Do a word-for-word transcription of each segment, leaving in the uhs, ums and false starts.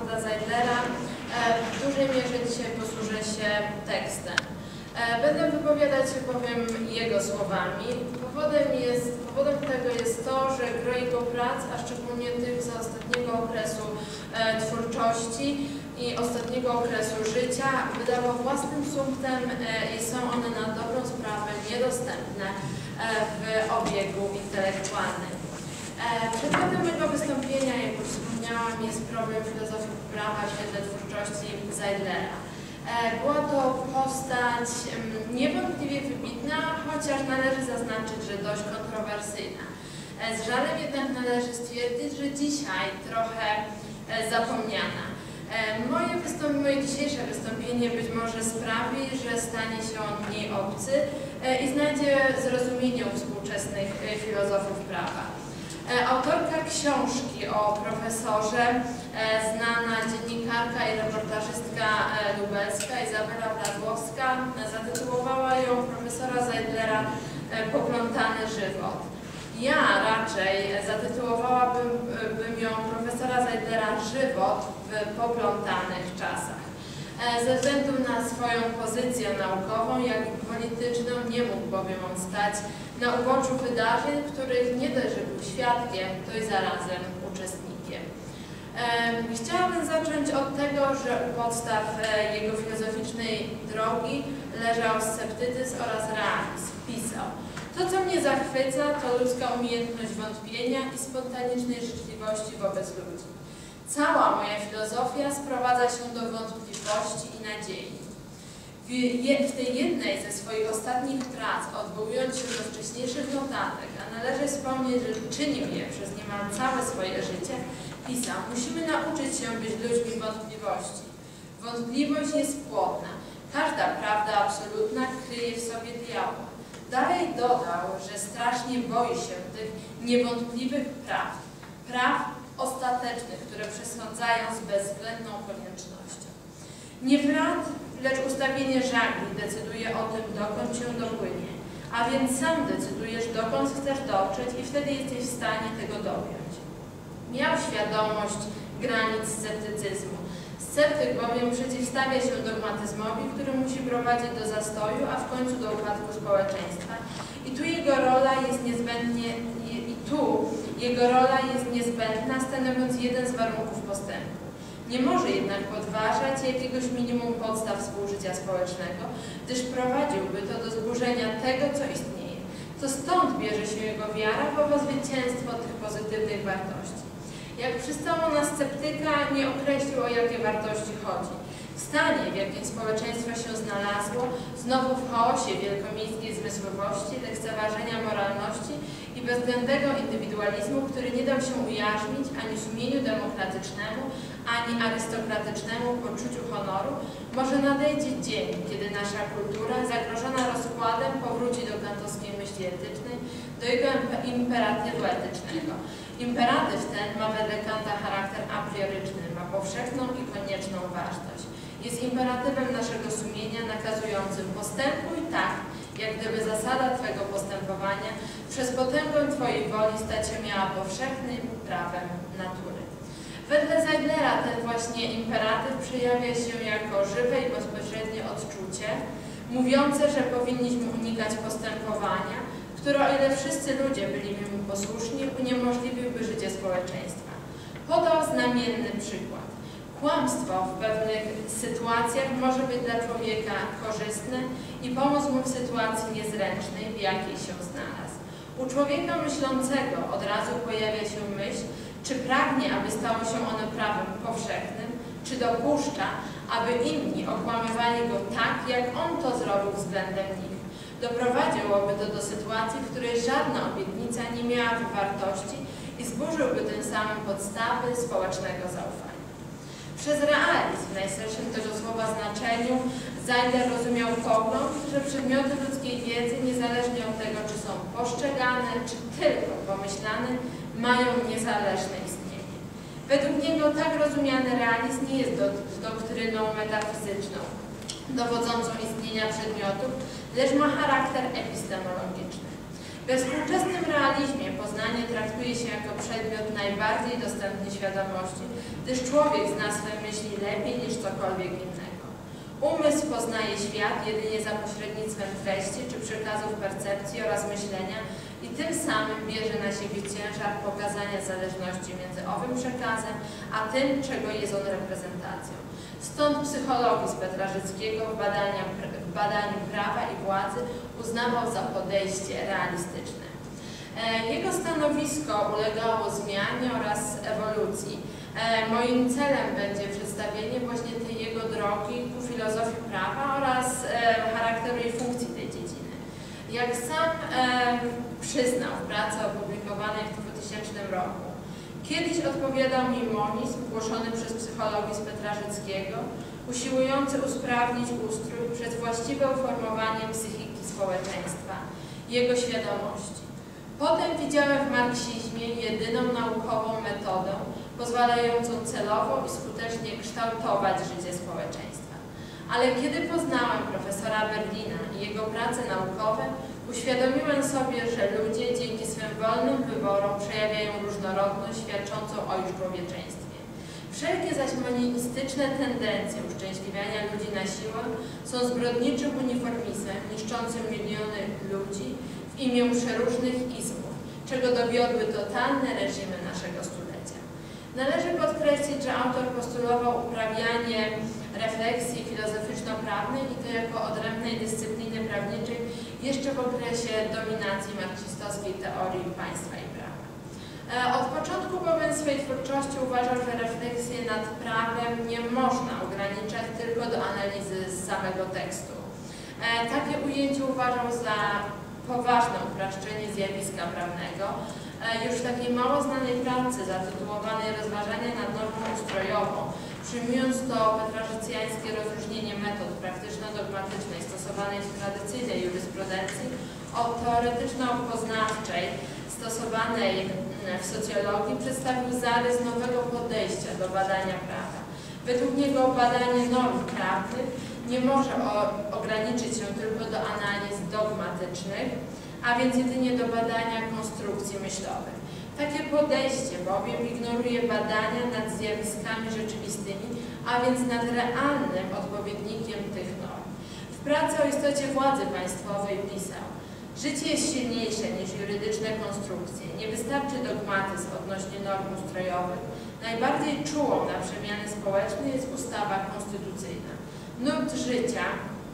Edwarda Seidlera. W dużej mierze dzisiaj posłużę się tekstem. Będę wypowiadać się bowiem jego słowami. Powodem, jest, powodem tego jest to, że gro jego prac, a szczególnie tych z ostatniego okresu e, twórczości i ostatniego okresu życia, wydała własnym sumptem e, i są one na dobrą sprawę niedostępne e, w obiegu intelektualnym. E, Przedmiotem mojego wystąpienia, jak już wspomniałam, jest problem filozofii prawa w świetle twórczości Seidlera. Była to postać niewątpliwie wybitna, chociaż należy zaznaczyć, że dość kontrowersyjna. Z żalem jednak należy stwierdzić, że dzisiaj trochę zapomniana. Moje, wystąp moje dzisiejsze wystąpienie być może sprawi, że stanie się on mniej obcy i znajdzie zrozumienie u współczesnych filozofów prawa. Autorka książki o profesorze, znana dziennikarka i reportażystka lubelska Izabela Bradłowska, zatytułowała ją Profesora Seidlera Poplątany żywot. Ja raczej zatytułowałabym bym ją Profesora Seidlera Żywot w poplątanych czasach. Ze względu na swoją pozycję naukową, jak i polityczną, nie mógł bowiem on stać na uboczu wydarzeń, których nie dość, że był świadkiem, to i zarazem uczestnikiem. Chciałabym zacząć od tego, że u podstaw jego filozoficznej drogi leżał sceptycyzm oraz realizm. Pisał: to, co mnie zachwyca, to ludzka umiejętność wątpienia i spontanicznej życzliwości wobec ludzi. Cała moja filozofia sprowadza się do wątpliwości i nadziei. W tej jednej ze swoich ostatnich prac, odwołując się do wcześniejszych notatek, a należy wspomnieć, że czynił je przez niemal całe swoje życie, pisał: musimy nauczyć się być ludźmi wątpliwości. Wątpliwość jest płodna. Każda prawda absolutna kryje w sobie diabła. Dalej dodał, że strasznie boi się tych niewątpliwych prawd. Praw ostatecznych, które przesądzają z bezwzględną koniecznością. Nie prawd, lecz ustawienie żagli decyduje o tym, dokąd się dopłynie. A więc sam decydujesz, dokąd chcesz dotrzeć i wtedy jesteś w stanie tego dopiąć. Miał świadomość granic sceptycyzmu. Sceptyk bowiem przeciwstawia się dogmatyzmowi, który musi prowadzić do zastoju, a w końcu do upadku społeczeństwa. I tu jego rola jest niezbędnie, i tu jego rola jest niezbędna, stanowiąc jeden z warunków postępu. Nie może jednak podważać jakiegoś minimum podstaw współżycia społecznego, gdyż prowadziłby to do zburzenia tego, co istnieje. To stąd bierze się jego wiara w owo zwycięstwo tych pozytywnych wartości. Jak przystało na sceptyka, nie określił, o jakie wartości chodzi. W stanie, w jakim społeczeństwo się znalazło, znowu w chaosie wielkomiejskiej zmysłowości, lekceważenia moralności i bezwzględnego indywidualizmu, który nie dał się ujarzmić ani sumieniu demokratycznemu, ani arystokratycznemu poczuciu honoru, może nadejdzie dzień, kiedy nasza kultura, zagrożona rozkładem, powróci do kantowskiej myśli etycznej, do jego imperatywu etycznego. Imperatyw ten ma wedle Kanta charakter a prioryczny, ma powszechną i konieczną ważność. Jest imperatywem naszego sumienia nakazującym: postępuj tak, jak gdyby zasada Twego postępowania przez potęgę Twojej woli stać się miała powszechnym prawem natury. Wedle Seidlera ten właśnie imperatyw przejawia się jako żywe i bezpośrednie odczucie, mówiące, że powinniśmy unikać postępowania, które, o ile wszyscy ludzie byliby mu posłuszni, uniemożliwiłby życie społeczeństwa. Podał znamienny przykład. Kłamstwo w pewnych sytuacjach może być dla człowieka korzystne i pomóc mu w sytuacji niezręcznej, w jakiej się znalazł. U człowieka myślącego od razu pojawia się myśl, czy pragnie, aby stało się one prawem powszechnym, czy dopuszcza, aby inni okłamywali go tak, jak on to zrobił względem nich. Doprowadziłoby to do sytuacji, w której żadna obietnica nie miałaby wartości i zburzyłby tym samym podstawy społecznego zaufania. Przez realizm w najszerszym tego słowa znaczeniu Seidler rozumiał pogląd, że przedmioty ludzkiej wiedzy, niezależnie od tego, czy są postrzegane, czy tylko pomyślane, mają niezależne istnienie. Według niego tak rozumiany realizm nie jest do, doktryną metafizyczną, dowodzącą istnienia przedmiotów, lecz ma charakter epistemologiczny. We współczesnym realizmie poznanie traktuje się jako przedmiot najbardziej dostępny świadomości, gdyż człowiek zna swe myśli lepiej niż cokolwiek innego. Umysł poznaje świat jedynie za pośrednictwem treści czy przekazów percepcji oraz myślenia i tym samym bierze na siebie ciężar pokazania zależności między owym przekazem, a tym, czego jest on reprezentacją. Stąd psychologii z Petra Rzyckiego w, badania, w badaniu prawa i władzy uznawał za podejście realistyczne. Jego stanowisko ulegało zmianie oraz ewolucji. Moim celem będzie przedstawienie właśnie tej jego drogi ku filozofii prawa oraz charakteru i funkcji tej dziedziny. Jak sam przyznał w pracy opublikowanej w dwutysięcznym roku, kiedyś odpowiadał mi monizm głoszony przez psychologii z Petra Rzyckiego, usiłujący usprawnić ustrój przez właściwe uformowanie psychiki społeczeństwa, jego świadomości. Potem widziałem w marksizmie jedyną naukową metodę pozwalającą celowo i skutecznie kształtować życie społeczeństwa. Ale kiedy poznałem profesora Berlina i jego prace naukowe, uświadomiłem sobie, że ludzie dzięki swym wolnym wyborom przejawiają różnorodność świadczącą o ich człowieczeństwie. Wszelkie zaś monistyczne tendencje uszczęśliwiania ludzi na siłę są zbrodniczym uniformizmem niszczącym miliony ludzi w imię przeróżnych izmów, czego dowiodły totalne reżimy naszego stulecia. Należy podkreślić, że autor postulował uprawianie refleksji filozoficzno-prawnej i to jako odrębnej dyscypliny prawniczej jeszcze w okresie dominacji marksistowskiej teorii państwa i prawa. Od początku bowiem swojej twórczości uważał, że refleksję nad prawem nie można ograniczać tylko do analizy z samego tekstu. Takie ujęcie uważał za poważne upraszczenie zjawiska prawnego. Już w takiej mało znanej pracy zatytułowanej Rozważania nad normą ustrojową, przyjmując to petrarzycjańskie rozróżnienie metod praktyczno-dogmatycznej stosowanej w tradycyjnej jurysprudencji od teoretyczno-poznawczej stosowanej w socjologii, przedstawił zarys nowego podejścia do badania prawa. Według niego badanie norm prawnych nie może ograniczyć się tylko do analiz dogmatycznych, a więc jedynie do badania konstrukcji myślowych. Takie podejście bowiem ignoruje badania nad zjawiskami rzeczywistymi, a więc nad realnym odpowiednikiem tych norm. W pracy o istocie władzy państwowej pisał: życie jest silniejsze niż jurydyczne konstrukcje. Nie wystarczy dogmatyzm odnośnie norm ustrojowych. Najbardziej czułą na przemiany społeczne jest ustawa konstytucyjna. Nurt życia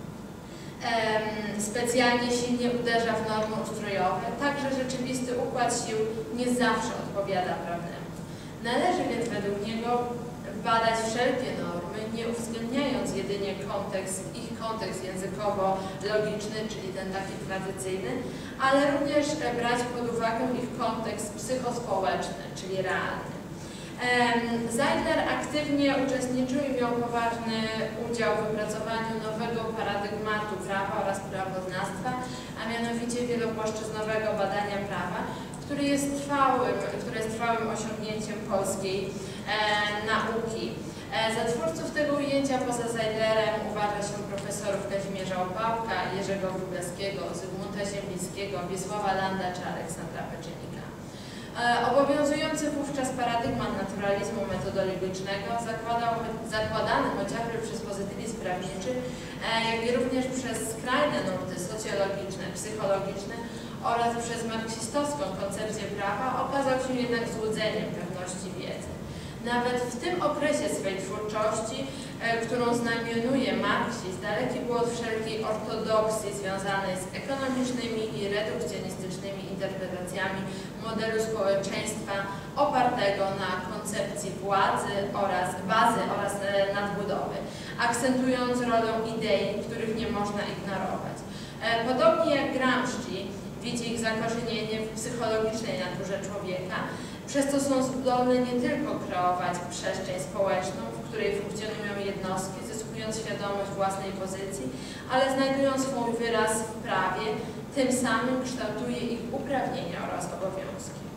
em, specjalnie silnie uderza w normy ustrojowe, także rzeczywisty układ sił nie zawsze odpowiada prawnemu. Należy więc według niego badać wszelkie normy, nie uwzględniając jedynie kontekst, ich kontekst językowo-logiczny, czyli ten taki tradycyjny, ale również brać pod uwagę ich kontekst psychospołeczny, czyli realny. Zeidler aktywnie uczestniczył i miał poważny udział w wypracowaniu nowego paradygmatu prawa oraz prawoznawstwa, a mianowicie wielopłaszczyznowego badania prawa, który jest trwałym, które jest trwałym osiągnięciem polskiej e, nauki. E, za twórców tego ujęcia poza Zeidlerem uważa się profesorów Kazimierza Opałka, Jerzego Wróblewskiego, Zygmunta Ziembińskiego, Wiesława Landa czy Aleksandra Peczynika. Obowiązujący wówczas paradygmat naturalizmu metodologicznego zakładał, zakładany chociażby przez pozytywizm prawniczy, jak i również przez skrajne nurty socjologiczne, psychologiczne oraz przez marksistowską koncepcję prawa, okazał się jednak złudzeniem pewności wiedzy. Nawet w tym okresie swej twórczości, którą znamionuje marksizm, daleki był od wszelkiej ortodoksji związanej z ekonomicznymi i redukcjonistycznymi interpretacjami modelu społeczeństwa opartego na koncepcji władzy oraz bazy oraz nadbudowy, akcentując rolę idei, których nie można ignorować. Podobnie jak Gramsci widzi ich zakorzenienie w psychologicznej naturze człowieka, przez co są zdolne nie tylko kreować przestrzeń społeczną, w której funkcjonują jednostki, zyskując świadomość własnej pozycji, ale znajdują swój wyraz w prawie, tym samym kształtuje ich uprawnienia oraz obowiązki.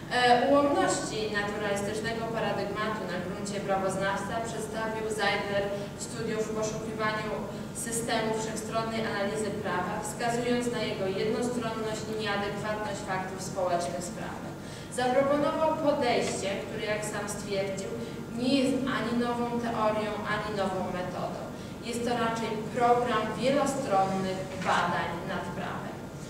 Ułomności naturalistycznego paradygmatu na gruncie prawoznawstwa przedstawił Seidler w studium w poszukiwaniu systemu wszechstronnej analizy prawa, wskazując na jego jednostronność i nieadekwatność faktów społecznych sprawy. Zaproponował podejście, które, jak sam stwierdził, nie jest ani nową teorią, ani nową metodą. Jest to raczej program wielostronnych badań nad prawem.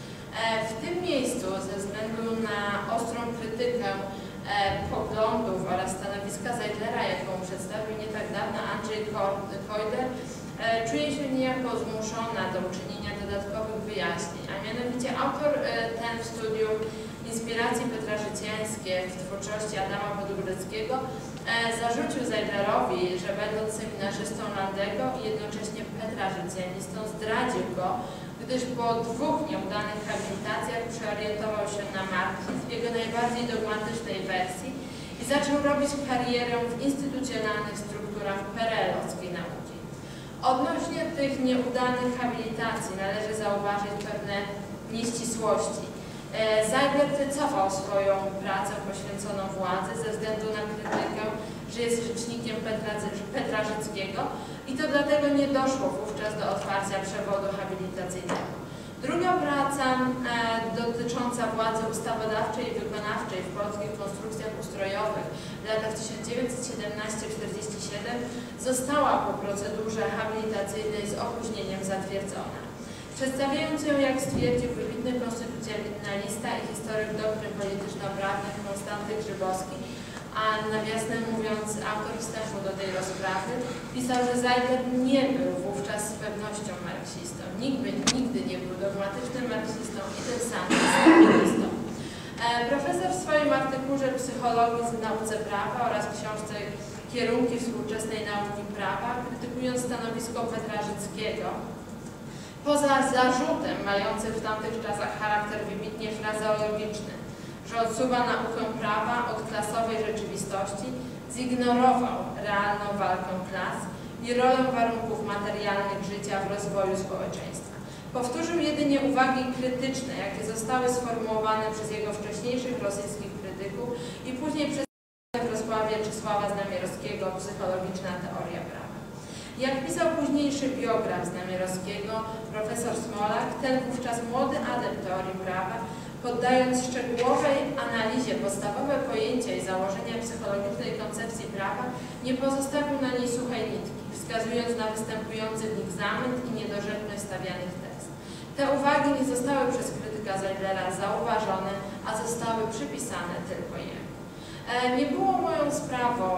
W tym miejscu, ze względu na ostrą krytykę e, poglądów oraz stanowiska Seidlera, jaką przedstawił nie tak dawno Andrzej Kojder, e, czuję się niejako zmuszona do uczynienia dodatkowych wyjaśnień, a mianowicie autor e, ten w studium Inspiracje petrarzyciańskie w twórczości Adama Podgóreckiego e, zarzucił Seidlerowi, że będąc seminarzystą Landego i jednocześnie petrarzycjanistą zdradził go, gdyż po dwóch nieudanych habilitacjach przeorientował się na marksizm w jego najbardziej dogmatycznej wersji i zaczął robić karierę w instytucjonalnych strukturach perelowskiej nauki. Odnośnie tych nieudanych habilitacji należy zauważyć pewne nieścisłości. Seidler wycofał swoją pracę poświęconą władzy ze względu na krytykę, że jest rzecznikiem Petrarzyckiego i to dlatego nie doszło wówczas do otwarcia przewodu habilitacyjnego. Druga praca e, dotycząca władzy ustawodawczej i wykonawczej w polskich konstrukcjach ustrojowych w latach tysiąc dziewięćset siedemnaście do czterdziestego siódmego została po procedurze habilitacyjnej z opóźnieniem zatwierdzona. Przedstawiając ją, jak stwierdził wybitny konstytucjonalista i historyk doktryn polityczno-prawnych Konstanty Grzybowski, a nawiasem mówiąc autor wstępu do tej rozprawy, pisał, że Seidler nie był wówczas z pewnością marksistą. Nigdy, nigdy nie był dogmatycznym marksistą i tym samym stalinistą. E, profesor w swoim artykule Psychologii w nauce prawa oraz książce Kierunki współczesnej nauki prawa, krytykując stanowisko Petrarzyckiego, poza zarzutem mającym w tamtych czasach charakter wybitnie frazeologiczny, że odsuwa naukę prawa od klasowej rzeczywistości, zignorował realną walkę klas i rolę warunków materialnych życia w rozwoju społeczeństwa. Powtórzył jedynie uwagi krytyczne, jakie zostały sformułowane przez jego wcześniejszych rosyjskich krytyków i później przez Wrocławia Czesława Znamierowskiego, Psychologiczna teoria prawa. Jak pisał późniejszy biograf Znamierowskiego, profesor Smolak, ten wówczas młody adept teorii prawa, poddając szczegółowej analizie podstawowe pojęcia i założenia psychologicznej koncepcji prawa, nie pozostawił na niej suchej nitki, wskazując na występujący w nich zamęt i niedorzeczność stawianych tez. Te uwagi nie zostały przez krytyka Seidlera zauważone, a zostały przypisane tylko jemu. E, nie było moją sprawą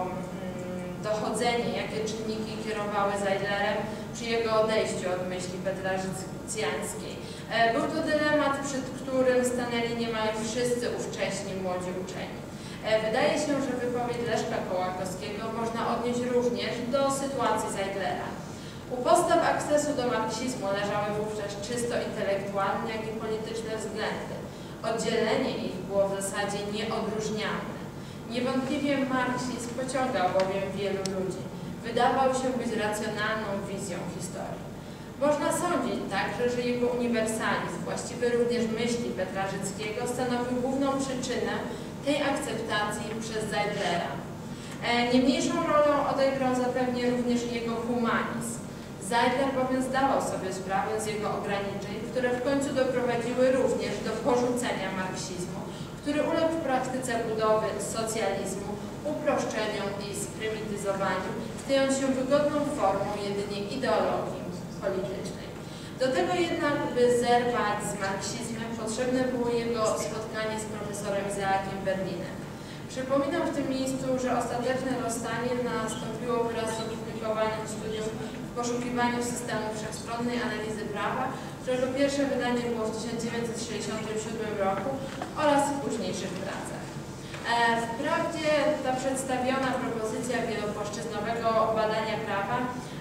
dochodzenie, jakie czynniki kierowały Seidlerem przy jego odejściu od myśli petrarzycjańskiej. Był to dylemat, przed którym stanęli niemal wszyscy ówcześni młodzi uczeni. Wydaje się, że wypowiedź Leszka Kołakowskiego można odnieść również do sytuacji Seidlera. U podstaw akcesu do marksizmu leżały wówczas czysto intelektualne, jak i polityczne względy. Oddzielenie ich było w zasadzie nieodróżnialne. Niewątpliwie marksizm pociągał bowiem wielu ludzi. Wydawał się być racjonalną wizją historii. Można sądzić także, że jego uniwersalizm, właściwy również myśli Petrarzyckiego, stanowił główną przyczynę tej akceptacji przez Seidlera. E, nie mniejszą rolę odegrał zapewne również jego humanizm. Seidler bowiem zdawał sobie sprawę z jego ograniczeń, które w końcu doprowadziły również do porzucenia marksizmu, który uległ w praktyce budowy socjalizmu, uproszczeniom i sprymityzowaniu, stając się wygodną formą jedynie ideologii politycznej. Do tego jednak, by zerwać z marksizmem, potrzebne było jego spotkanie z profesorem Isaakiem Berlinem. Przypominam w tym miejscu, że ostateczne rozstanie nastąpiło wraz z opublikowaniem studium w poszukiwaniu systemu wszechstronnej analizy prawa, którego pierwsze wydanie było w tysiąc dziewięćset sześćdziesiątym siódmym roku oraz w późniejszych pracach. Wprawdzie ta przedstawiona propozycja wielopłaszczyznowego badania prawa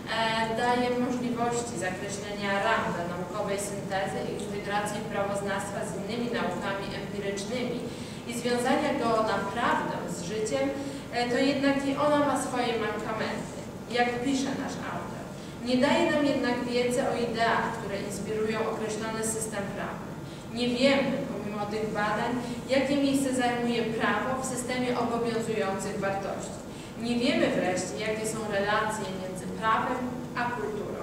daje możliwości zakreślenia ram dla naukowej syntezy i integracji prawoznawstwa z innymi naukami empirycznymi i związania go naprawdę z życiem, to jednak i ona ma swoje mankamenty, jak pisze nasz autor. Nie daje nam jednak wiedzy o ideach, które inspirują określony system prawny. Nie wiemy, pomimo młodych badań, jakie miejsce zajmuje prawo w systemie obowiązujących wartości. Nie wiemy wreszcie, jakie są relacje między prawem a kulturą.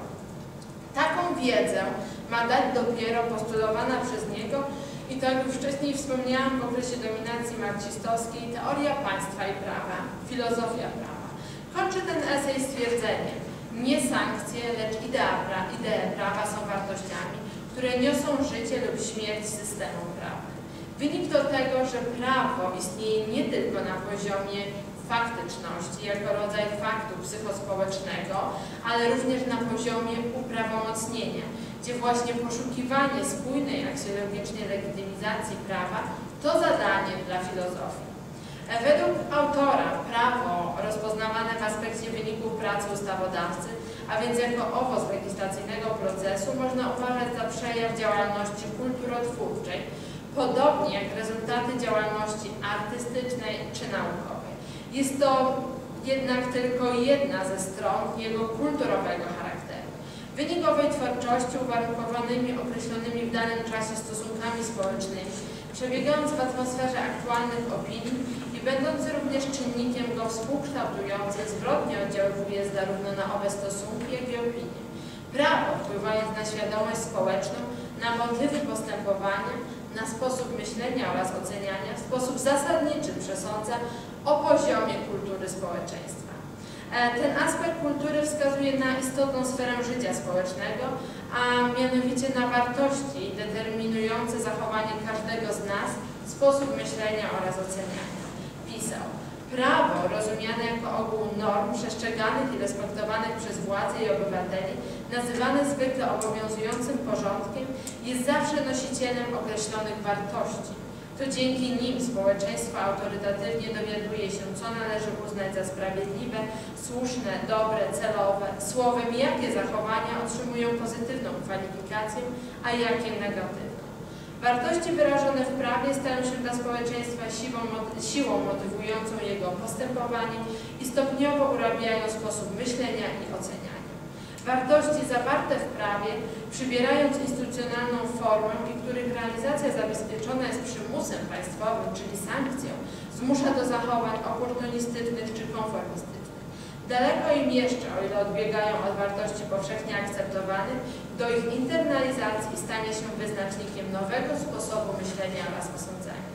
Taką wiedzę ma dać dopiero postulowana przez niego i tak jak już wcześniej wspomniałam, w okresie dominacji marksistowskiej teoria państwa i prawa, filozofia prawa. Kończy ten esej stwierdzeniem: nie sankcje, lecz idea pra, idee prawa są wartościami, które niosą życie lub śmierć systemom prawnym. Wynik to tego, że prawo istnieje nie tylko na poziomie faktyczności, jako rodzaj faktu psychospołecznego, ale również na poziomie uprawomocnienia, gdzie właśnie poszukiwanie spójnej aksjologicznej legitymizacji prawa to zadanie dla filozofii. Według autora prawo rozpoznawane w aspekcie wyników pracy ustawodawcy, a więc jako owoc legislacyjnego procesu, można uważać za przejaw działalności kulturotwórczej, podobnie jak rezultaty działalności artystycznej czy naukowej. Jest to jednak tylko jedna ze stron jego kulturowego charakteru. Wynik owej twórczości uwarunkowanymi określonymi w danym czasie stosunkami społecznymi, przebiegając w atmosferze aktualnych opinii i będący również czynnikiem go współkształtującym, zwrotnie oddziaływuje zarówno na owe stosunki, jak i opinie. Prawo, wpływając na świadomość społeczną, na motywy postępowania, na sposób myślenia oraz oceniania, w sposób zasadniczy przesądza o poziomie kultury społeczeństwa. Ten aspekt kultury wskazuje na istotną sferę życia społecznego, a mianowicie na wartości determinujące zachowanie każdego z nas, sposób myślenia oraz oceniania. Pisał: prawo, rozumiane jako ogół norm przestrzeganych i respektowanych przez władze i obywateli, nazywane zwykle obowiązującym porządkiem, jest zawsze nosicielem określonych wartości. To dzięki nim społeczeństwo autorytatywnie dowiaduje się, co należy uznać za sprawiedliwe, słuszne, dobre, celowe, słowem, jakie zachowania otrzymują pozytywną kwalifikację, a jakie negatywną. Wartości wyrażone w prawie stają się dla społeczeństwa siłą, siłą motywującą jego postępowanie i stopniowo urabiają sposób myślenia i oceniania. Wartości zawarte w prawie, przybierając instytucjonalną formę i których realizacja zabezpieczona jest przymusem państwowym, czyli sankcją, zmusza do zachowań oportunistycznych czy konformistycznych. Daleko im jeszcze, o ile odbiegają od wartości powszechnie akceptowanych, do ich internalizacji i stania się wyznacznikiem nowego sposobu myślenia oraz osądzania.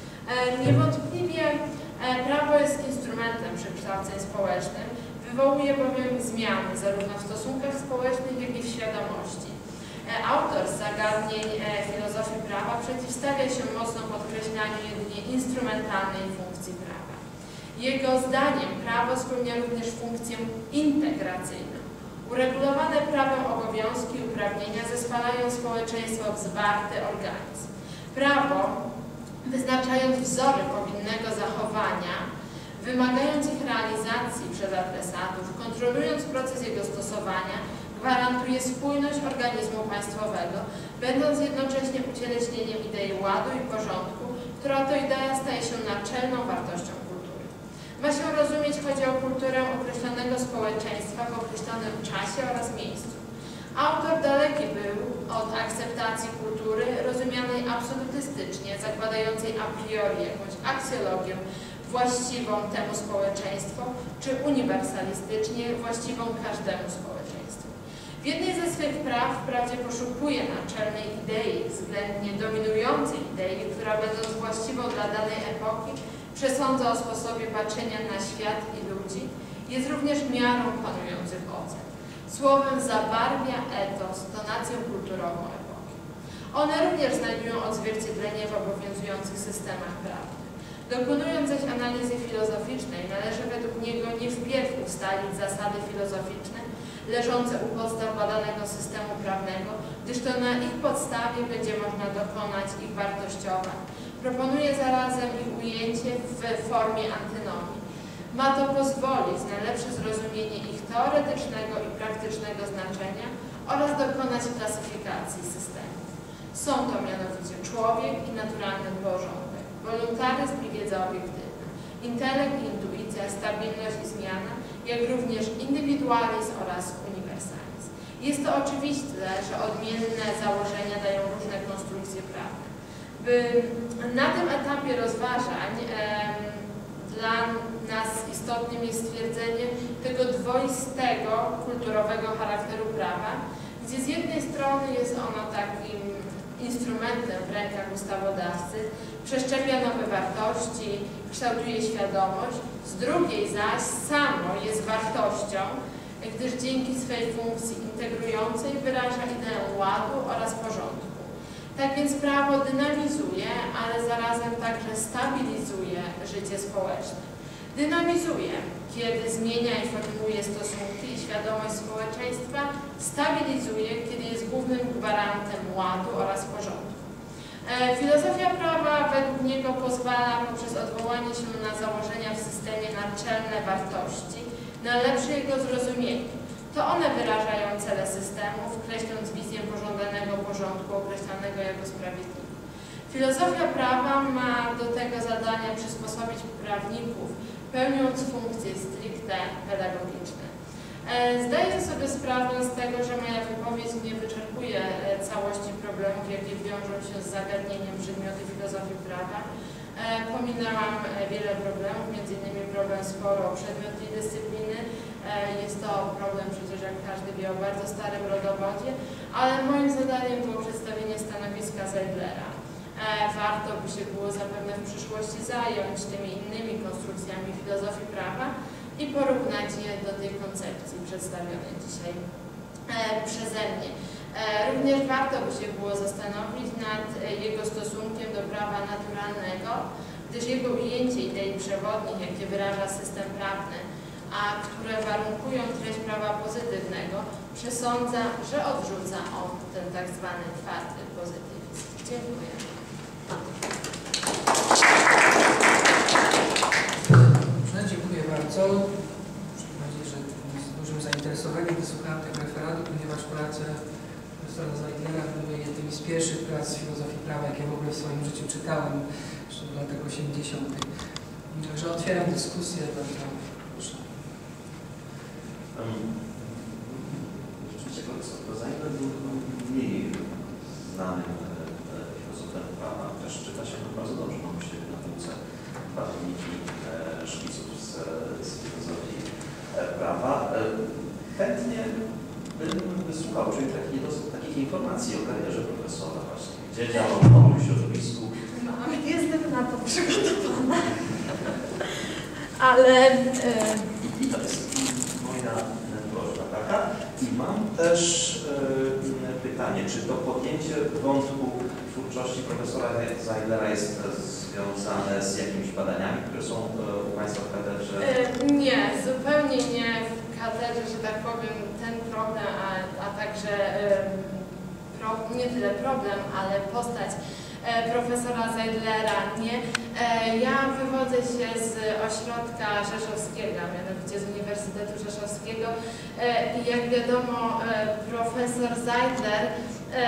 Niewątpliwie prawo jest instrumentem przekształceń społecznych, wywołuje bowiem zmiany zarówno w stosunkach społecznych, jak i w świadomości. Autor z zagadnień filozofii prawa przeciwstawia się mocno podkreślaniu jedynie instrumentalnej funkcji prawa. Jego zdaniem prawo spełnia również funkcję integracyjną. Uregulowane prawem obowiązki i uprawnienia zespalają społeczeństwo w zwarty organizm. Prawo, wyznaczając wzory powinnego zachowania, wymagając ich realizacji przez adresatów, kontrolując proces jego stosowania, gwarantuje spójność organizmu państwowego, będąc jednocześnie ucieleśnieniem idei ładu i porządku, która to idea staje się naczelną wartością kultury. Ma się rozumieć, chodzi o kulturę określonego społeczeństwa w określonym czasie oraz miejscu. Autor daleki był od akceptacji kultury rozumianej absolutystycznie, zakładającej a priori jakąś aksjologię właściwą temu społeczeństwu, czy uniwersalistycznie właściwą każdemu społeczeństwu. W jednej ze swych praw wprawdzie poszukuje naczelnej idei, względnie dominującej idei, która będąc właściwą dla danej epoki, przesądza o sposobie patrzenia na świat i ludzi, jest również miarą panujących ocen. Słowem zabarwia etos, tonację kulturową epoki. One również znajdują odzwierciedlenie w obowiązujących systemach prawnych. Dokonując zaś analizy filozoficznej, należy według niego nie wpierw ustalić zasady filozoficzne leżące u podstaw badanego systemu prawnego, gdyż to na ich podstawie będzie można dokonać ich wartościowań. Proponuje zarazem ich ujęcie w formie antynomii. Ma to pozwolić na lepsze zrozumienie ich teoretycznego i praktycznego znaczenia oraz dokonać klasyfikacji systemów. Są to mianowicie człowiek i naturalny porządek, woluntaryzm i wiedza obiektywna, intelekt i intuicja, stabilność i zmiana, jak również indywidualizm oraz uniwersalizm. Jest to oczywiste, że odmienne założenia dają różne konstrukcje prawne. Na tym etapie rozważań dla nas istotnym jest stwierdzenie tego dwoistego kulturowego charakteru prawa, gdzie z jednej strony jest ono takim instrumentem w rękach ustawodawcy, przeszczepia nowe wartości, kształtuje świadomość, z drugiej zaś samo jest wartością, gdyż dzięki swej funkcji integrującej wyraża ideę ładu oraz porządku. Tak więc prawo dynamizuje, ale zarazem także stabilizuje życie społeczne. Dynamizuje, kiedy zmienia i formułuje stosunki i świadomość społeczeństwa, stabilizuje, kiedy jest głównym gwarantem ładu oraz porządku. E, filozofia prawa według niego pozwala poprzez odwołanie się na założenia w systemie naczelne wartości na lepsze jego zrozumienie. To one wyrażają cele systemów, kreśląc wizję pożądanego porządku określanego jako sprawiedliwy. Filozofia prawa ma do tego zadania przysposobić prawników, pełniąc funkcje stricte pedagogiczne. Zdaję sobie sprawę z tego, że moja wypowiedź nie wyczerpuje całości problemów, jakie wiążą się z zagadnieniem przedmiotu filozofii prawa. Pominęłam wiele problemów, między innymi problem sporu o przedmiot tej dyscypliny. Jest to problem przecież, jak każdy wie, o bardzo starym rodowodzie, ale moim zadaniem było przedstawienie stanowiska Zeidlera. Warto by się było zapewne w przyszłości zająć tymi innymi konstrukcjami filozofii prawa i porównać je do tej koncepcji przedstawionej dzisiaj przeze mnie. Również warto by się było zastanowić nad jego stosunkiem do prawa naturalnego, gdyż jego ujęcie idei przewodnich, jakie wyraża system prawny, a które warunkują treść prawa pozytywnego, przesądza, że odrzuca on ten tak zwany twardy pozytywizm. Dziękuję. Dziękuję bardzo. Muszę powiedzieć, że z dużym zainteresowaniem wysłuchałem tego referatu, ponieważ prace profesora Zeidlera były jednymi z pierwszych prac z filozofii prawa, jakie w ogóle w swoim życiu czytałem, jeszcze w latach osiemdziesiątych. Także otwieram dyskusję. Bardzo proszę. Rzeczywiście profesor Zeidler był mniej znanym filozofem prawa, też czyta się to bardzo dobrze, mam się na półce badniki szkiców z, z filozofii prawa. Chętnie bym wysłuchał, czyli takich, takich informacji o karierze profesora właśnie, gdzie działał, w jakim środowisku. No, jestem na to przygotowana, ale... I to jest moja prośba taka. I mam też e, pytanie, czy to podjęcie wątku twórczości profesora Zeidlera jest związane z jakimiś badaniami, które są u Państwa w katedrze? E, nie, zupełnie nie w katedrze, że tak powiem, ten problem, a, a także e, pro, nie tyle problem, ale postać e, profesora Zeidlera nie. E, ja wywodzę się z ośrodka rzeszowskiego, a mianowicie z Uniwersytetu Rzeszowskiego e, i jak wiadomo e, profesor Zeidler e,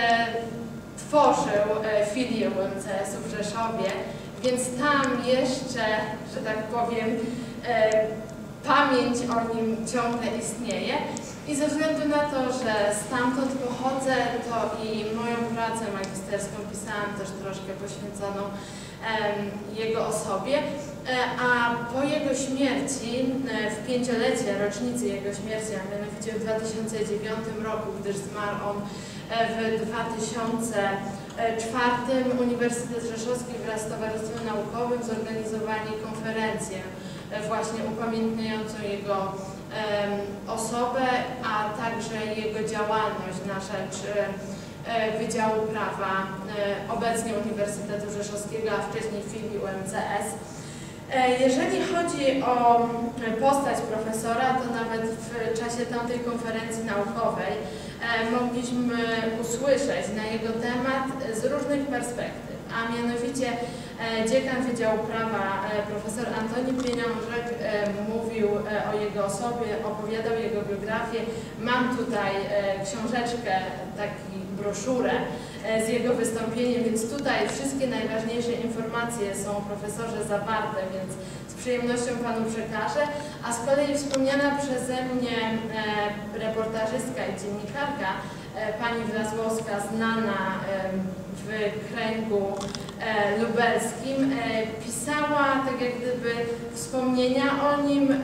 tworzył e, filię U M C S-u w Rzeszowie, więc tam jeszcze, że tak powiem, e, pamięć o nim ciągle istnieje i ze względu na to, że stamtąd pochodzę, to i moją pracę magisterską pisałam też troszkę poświęconą e, jego osobie, e, a po jego śmierci, e, w pięciolecie rocznicy jego śmierci, a mianowicie w dwa tysiące dziewiątym roku, gdyż zmarł on w dwa tysiące czwartym, Uniwersytet Rzeszowski wraz z Towarzystwem Naukowym zorganizowali konferencję właśnie upamiętniającą jego um, osobę, a także jego działalność na rzecz e, Wydziału Prawa e, obecnie Uniwersytetu Rzeszowskiego, a wcześniej filii U M C S. E, jeżeli chodzi o postać profesora, to nawet w czasie tamtej konferencji naukowej e, mogliśmy usłyszeć na jego temat z różnych perspektyw, a mianowicie e, dziekan Wydziału Prawa e, profesor Antoni Pieniążek e, mówił e, o jego osobie, opowiadał jego biografię. Mam tutaj e, książeczkę, taki broszurę e, z jego wystąpieniem, więc tutaj wszystkie najważniejsze informacje są o profesorze zawarte, więc z przyjemnością Panu przekażę. A z kolei wspomniana przeze mnie e, reportażystka i dziennikarka, e, pani Wlazłowska, znana e, w kręgu lubelskim, pisała tak jak gdyby wspomnienia o nim,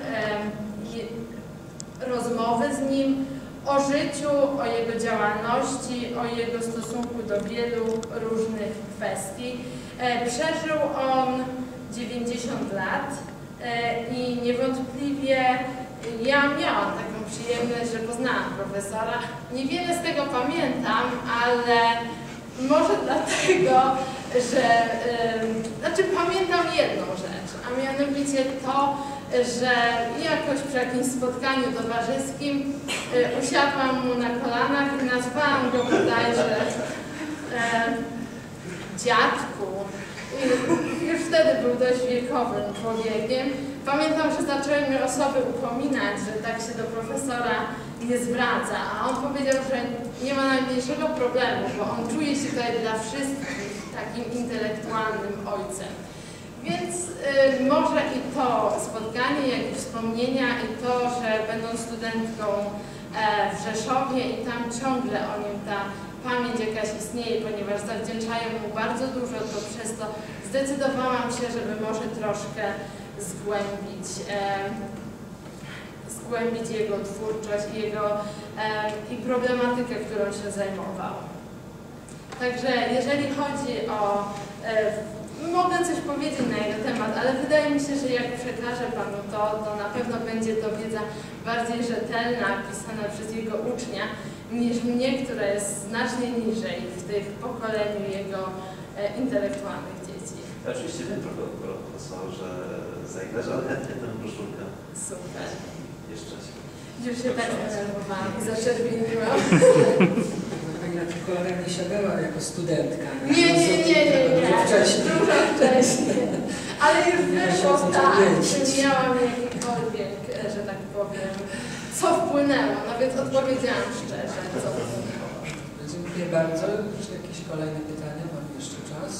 rozmowy z nim, o życiu, o jego działalności, o jego stosunku do wielu różnych kwestii. Przeżył on dziewięćdziesiąt lat i niewątpliwie ja miałam taką przyjemność, że poznałam profesora. Niewiele z tego pamiętam, ale może dlatego, że yy, znaczy pamiętam jedną rzecz, a mianowicie to, że jakoś przy jakimś spotkaniu towarzyskim yy, usiadłam mu na kolanach i nazwałam go bodajże yy, dziadku. I już wtedy był dość wiekowym człowiekiem. Pamiętam, że zaczęły mnie osoby upominać, że tak się do profesora nie zwraca, a on powiedział, że nie ma najmniejszego problemu, bo on czuje się tutaj dla wszystkich takim intelektualnym ojcem. Więc y, może i to spotkanie, jak i wspomnienia, i to, że będąc studentką e, w Rzeszowie i tam ciągle o nim ta pamięć jakaś istnieje, ponieważ zawdzięczają mu bardzo dużo, to przez to zdecydowałam się, żeby może troszkę zgłębić, e, zgłębić jego twórczość i jego e, i problematykę, którą się zajmował. Także jeżeli chodzi o e, mogę coś powiedzieć na jego temat, ale wydaje mi się, że jak przekażę Panu to, to na pewno będzie to wiedza bardziej rzetelna, pisana przez jego ucznia, niż mnie, która jest znacznie niżej w tych pokoleniu jego e, intelektualnych dzieci. Ja oczywiście wiem trochę o profesorze Zeiglerze, ale chętnie tę broszurkę. Super. Jeszcze się. Już się tak zdenerwowałam i zaczerwieniłam. Pani na tych kolanach nie siadała jako studentka. Nie, nie, nie, nie, nie. Wcześniej. Dużo wcześniej. Ale już wyszło tak, czy miałam jakikolwiek, że tak powiem, co wpłynęło. No więc odpowiedziałam szczerze, co wpłynęło. Dziękuję bardzo. Czy jakieś kolejne pytania? Mam jeszcze czas.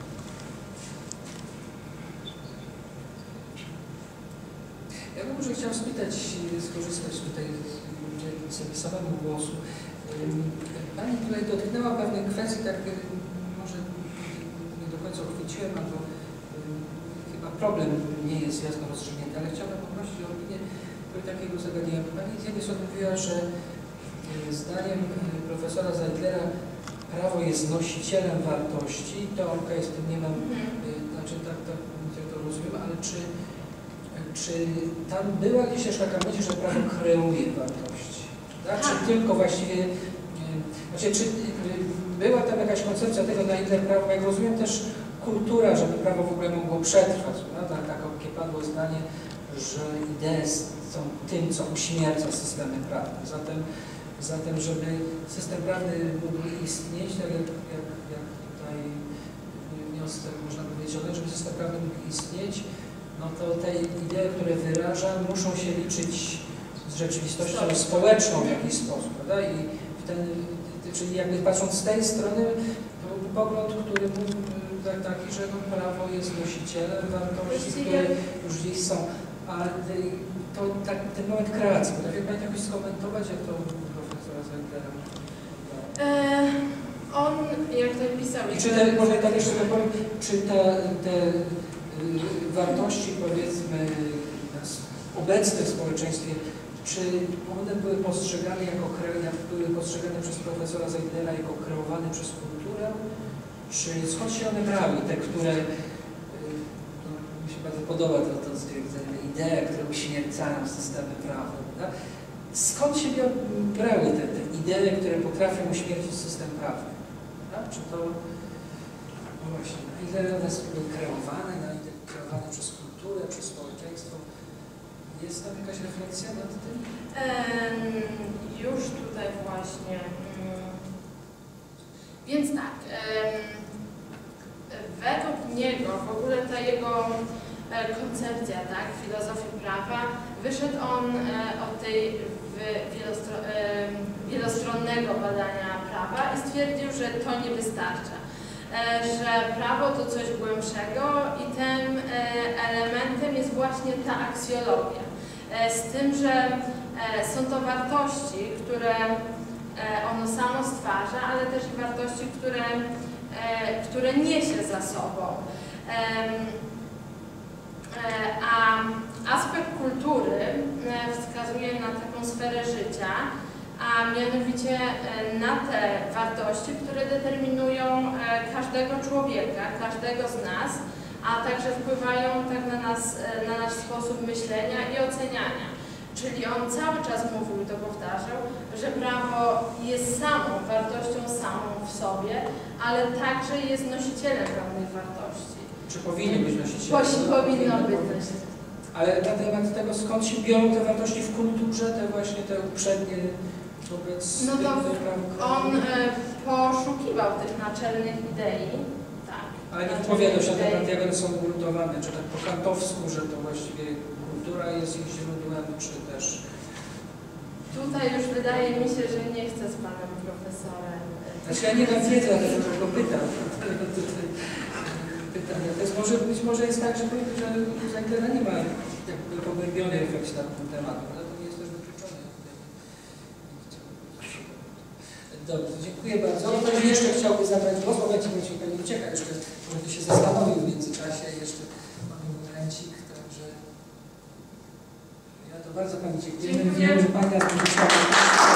Ja bym może chciał spytać, skorzystać tutaj sobie samego głosu. Pani tutaj dotknęła pewnych kwestii, tak może nie do końca uchwyciłem, albo chyba problem nie jest jasno rozstrzygnięty, ale chciałbym poprosić o opinię takiego zagadnienia. Pani z jednej strony mówiła, że zdaniem profesora Zeitlera prawo jest nosicielem wartości, to okej, okay, z tym nie mam, znaczy tak, tak, tak to rozumiem, ale czy, czy tam była gdzieś też taka myśl, że prawo kreuje wartości? Tak? Czy tylko właściwie, znaczy, czy była tam jakaś koncepcja tego, na ile prawo, jak rozumiem też kultura, żeby prawo w ogóle mogło przetrwać, prawda? Tak, takie padło zdanie, że idee są tym, co uśmierca systemy prawne. Zatem, zatem żeby system prawny mógł istnieć, tak jak, jak, jak tutaj wniosek można powiedzieć o tym, żeby system prawny mógł istnieć, no to te idee, które wyraża, muszą się liczyć z rzeczywistością społeczną w jakiś sposób, prawda? I w ten, czyli jakby patrząc z tej strony, pogląd, który był taki, że no, prawo jest nosicielem wartości, które już gdzieś są, ale to tak, ten moment kreacji, potrafi Pani jakoś skomentować, jak to profesora Zeitlera? Eee, on, jak to pisał... I czy te, może tak jeszcze tak powiem, czy te, te wartości, powiedzmy, obecne w społeczeństwie, czy one były postrzegane jako jak były postrzegane przez profesora Zeitlera jako kreowane przez kulturę? Czy skąd się one brały, te, które, no, mi się bardzo podoba to, to stwierdzenie, idee, które uśmiercają systemy prawne, tak? Skąd się brały te, te idee, które potrafią uśmiercić system prawny? Tak? Czy to, no właśnie, na ile one były kreowane, na ile kreowane przez kulturę, przez społeczeństwo? Jest tam jakaś refleksja nad tym? Um, już tutaj właśnie. Um, więc tak, um, według niego, w ogóle ta jego e, koncepcja, tak, filozofii prawa, wyszedł on e, od tej wielostro, e, wielostronnego badania prawa i stwierdził, że to nie wystarcza. E, że prawo to coś głębszego i tym e, elementem jest właśnie ta aksjologia. E, z tym, że e, są to wartości, które e, ono samo stwarza, ale też i wartości, które które niesie za sobą. A aspekt kultury wskazuje na taką sferę życia, a mianowicie na te wartości, które determinują każdego człowieka, każdego z nas, a także wpływają tak na nas, na nasz sposób myślenia i oceniania. Czyli on cały czas mówił i to powtarzał, że prawo jest samą wartością samą w sobie, ale także jest nosicielem pewnych wartości. Czy powinno być nosicielem? Poś, powinno być nosicielem. Ale na temat tego, skąd się biorą te wartości w kulturze, te właśnie te uprzednie wobec no to tych on e, poszukiwał tych naczelnych idei, tak. Ale nie odpowiadał się na temat, jak one są ugruntowane, czy tak po kantowsku, że to właściwie kultura jest ich źródłem, czy też... Tutaj już wydaje mi się, że nie chcę z panem profesorem. Znaczy ja nie mam wiedzy, ale tylko pytam. Pytania. To jest może, być może jest tak, że powiem, że Zeitlera nie ma jakby pogłębionej refleksji na ten temat, ale to nie jest też wykluczone. Dobrze, dziękuję bardzo. Ktoś jeszcze chciałby zabrać głos, bo będzie będzie pewnie ucieka jeszcze, może by się zastanowił w międzyczasie, jeszcze mamy momencik, także ja to bardzo Pani dziękuję. Dziękuję. Wiem, że Pani nas będzie